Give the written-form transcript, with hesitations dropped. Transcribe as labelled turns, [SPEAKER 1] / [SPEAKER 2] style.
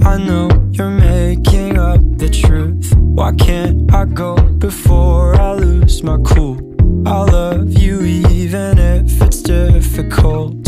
[SPEAKER 1] I know you're making up the truth. Why can't I go before I lose my cool? I love you even if it's difficult.